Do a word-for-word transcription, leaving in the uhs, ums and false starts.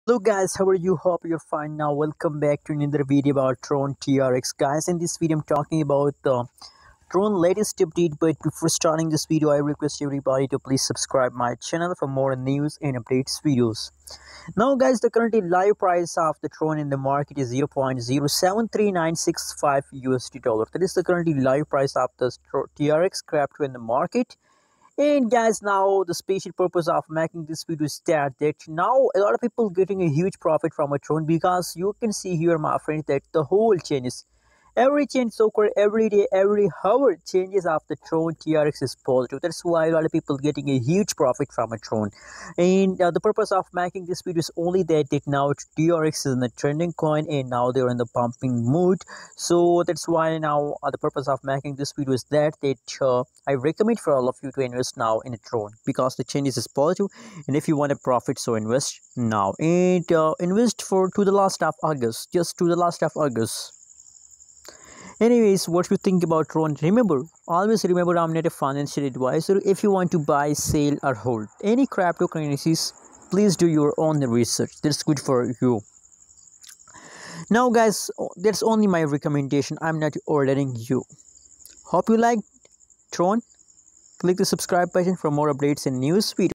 Hello guys, how are you? Hope you're fine now. Welcome back to another video about Tron T R X. Guys, in this video I'm talking about the Tron latest update, but before starting this video I request everybody to please subscribe my channel for more news and updates videos. Now guys, the currently live price of the Tron in the market is zero point zero seven three nine six five U S D dollar. That is the currently live price of the T R X crypto in the market. And guys, now the special purpose of making this video is that, that now a lot of people getting a huge profit from a Tron, because you can see here, my friends, that the whole chain is every change occur every day, every hour changes of the Tron T R X is positive. That's why a lot of people getting a huge profit from a Tron. And uh, the purpose of making this video is only that, that now T R X is in the trending coin and now they're in the pumping mood. So that's why now uh, the purpose of making this video is that that uh, I recommend for all of you to invest now in a Tron, because the changes is positive, and if you want a profit, so invest now. And uh, invest for to the last of August, just to the last of August. Anyways, what you think about Tron? Remember, always remember, I'm not a financial advisor. If you want to buy, sell, or hold any cryptocurrencies, please do your own research. That's good for you. Now guys, that's only my recommendation. I'm not ordering you. Hope you like Tron. Click the subscribe button for more updates and news videos.